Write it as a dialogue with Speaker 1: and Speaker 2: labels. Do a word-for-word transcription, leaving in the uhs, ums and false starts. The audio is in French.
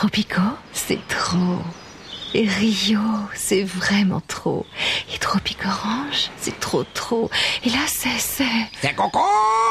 Speaker 1: Tropico, c'est trop. Et Rio, c'est vraiment trop. Et Tropic Orange, c'est trop trop. Et là, c'est, c'est...
Speaker 2: C'est coco!